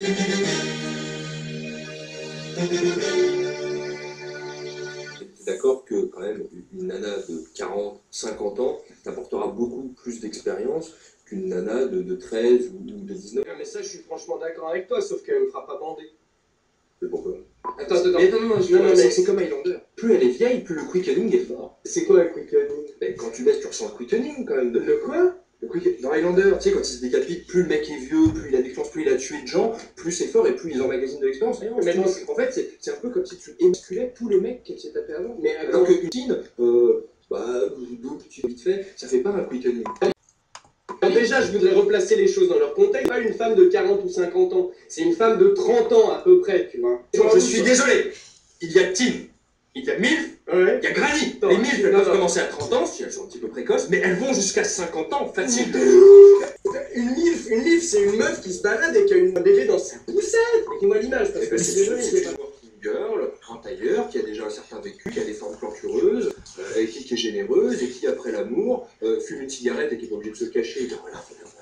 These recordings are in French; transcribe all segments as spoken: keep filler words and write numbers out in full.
D'accord que quand même une nana de quarante, cinquante ans t'apportera beaucoup plus d'expérience qu'une nana de, de treize ou de dix-neuf. Mais ça, je suis franchement d'accord avec toi, sauf qu'elle me fera pas bander. Mais pourquoi? Attends, attends, Mais attends, non, non, non, non, mais c'est comme Highlander. Plus elle est vieille, plus le quickening est fort. c'est quoi le quickening? Mais quand tu baisses, tu ressens le quickening quand même. De... Le quoi? Le quick... Dans Highlander, tu sais, quand il se décapite, plus le mec est vieux, plus il a d'expérience, plus il a tué de gens, plus c'est fort et plus ils emmagasinent de l'expérience. Mais non, en fait, c'est un peu comme si tu émasculais tous les mecs qu'elle s'est tapé avant. Mais alors que Utine, euh, bah, double, tu vite fait, ça fait pas un quickening. Alors déjà, je voudrais replacer les choses dans leur contexte. Pas une femme de quarante ou cinquante ans, c'est une femme de trente ans à peu près, tu vois. Je suis désolé, il y a Tin, il y a Milf, Ouais. il y a Granny. Non, Les Milf, elles non, peuvent non. commencer à trente ans, si elles sont un petit peu précoces, mais elles vont jusqu'à cinquante ans, facile. Une milf, une milf, c'est une meuf qui se balade et qui a une- un bébé dans sa poussette. Mettez-moi l'image, parce que je suis désolé, je vais pas... Une girl, un tailleur, qui a déjà un certain vécu, qui a des formes plantureuses, euh, et qui, qui est généreuse, et qui, après l'amour, euh, fume une cigarette et qui est pas obligée de se cacher. Et bien voilà,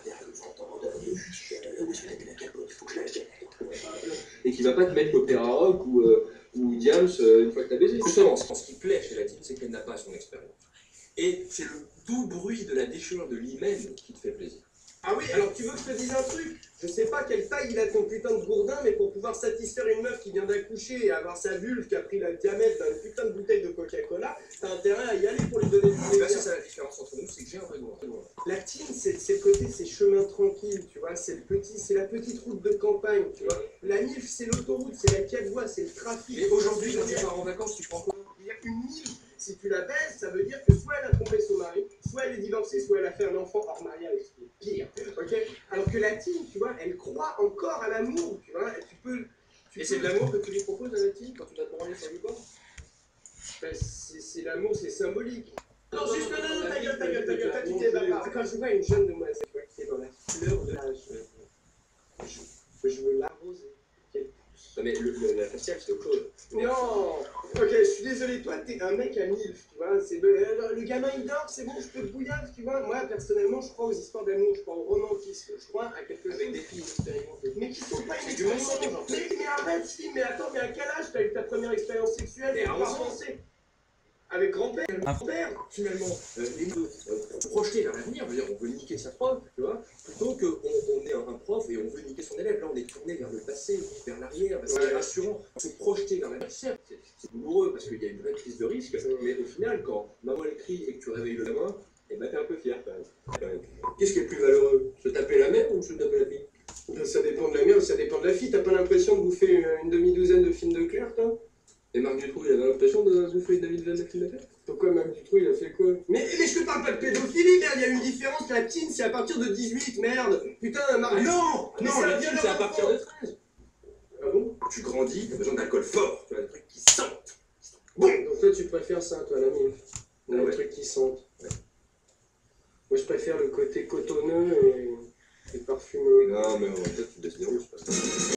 il faut que je la gêne. Et qui va pas te mettre l'opéra rock ou, euh, ou Diams euh, une fois que t'as baisé. Justement, ce qui plaît chez la Tine, c'est qu'elle n'a pas son expérience. Et c'est le doux bruit de la déchirure de l'hymen qui te fait plaisir. Ah oui, alors tu veux que je te dise un truc? Je sais pas quelle taille il a ton putain de gourdin, mais pour pouvoir satisfaire une meuf qui vient d'accoucher et avoir sa vulve qui a pris le diamètre d'une putain de bouteille de Coca-Cola, t'as intérêt à y aller pour lui donner du Et plaisir. c'est ça la différence entre nous, c'est que j'ai un vrai goût. La Tine, c'est c'est le côté, c'est chemin tranquille, tu vois, c'est le petit, c'est la petite route de campagne, tu vois. La milf, c'est l'autoroute, c'est la quatre voies, c'est le trafic. Et aujourd'hui, quand tu pars en vacances, tu prends quoi? Il y a une milf, si tu la baises, ça veut dire que soit elle a trompé son mari, soit elle est divorcée, soit elle a fait un enfant hors mariage, ce qui est pire, ok? Alors que la Tine, tu vois, elle croit encore à l'amour, tu vois, et tu peux... Tu Et peux- c'est de l'amour que tu lui proposes à la Tine quand tu vas te branler sur le corps? Ben, c'est c'est l'amour, c'est symbolique. Non, Non, juste non, non, non, non, la ta gueule, ta vie, gueule, ta gueule, la toi tu vie, t'es la vie. pas. Quand je vois une jeune demoiselle, tu vois, qui est dans la fleur de l'âge, je, je veux l'arroser. Qu'elle pousse. Non mais le, le- la faciale c'est autre chose. Non. Ok, je suis désolé, toi t'es un mec à milf, tu vois, c'est le, le gamin il dort, c'est bon, je peux te bouillave, tu vois. Moi personnellement, je crois aux histoires d'amour, je crois au romantisme, je crois à quelque chose. Avec des filles expérimentées. Mais qui sont pas C'est une du expérience. mensonge, en fait. Mais, mais arrête, si, mais attends, mais à quel âge t'as eu ta première expérience sexuelle? Mais à Par onze ans. pensée. Avec grand-père, grand-père. Finalement, euh, les deux, euh, pour se projeter vers l'avenir, on veut dire, on veut niquer sa prof, tu vois, plutôt qu'on on est un, un prof et on veut niquer son élève. Là, on est tourné vers le passé, vers l'arrière, c'est Ouais. rassurant. Se projeter vers l'avenir, certes, c'est- c'est douloureux parce qu'il y a une vraie prise de risque, mais au final, quand maman elle crie et que tu réveilles le gamin, et ben t'es un peu fier quand même. Quand même. Qu'est-ce qui est le plus valeureux? Se taper la mère ou se taper la fille? Ça dépend de la mère, ça dépend de la fille. T'as pas l'impression de bouffer une, une demi-douzaine de films de Claire, toi? Et Marc Dutroux, il avait l'impression de bouffer une demi-douzaine de films de Claire? Pourquoi Marc Dutroux, il a fait quoi? Mais, mais je te parle pas de pédophilie, merde, il y a une différence. La teen, c'est à partir de dix-huit, merde. Putain, Marc. Non! Mais Non, c'est la un fille, violeur c'est à partir enfant. de treize. Ah bon? Tu grandis, t'as besoin d'alcool fort, tu vois, des trucs qui sentent. Bon, donc toi, tu préfères ça, toi, la milf. Les Ah ouais. trucs qui sentent. Ouais. Moi, je préfère le côté cotonneux et, et parfumeux. Non, mais en fait, tu baisses les rouges, parce que...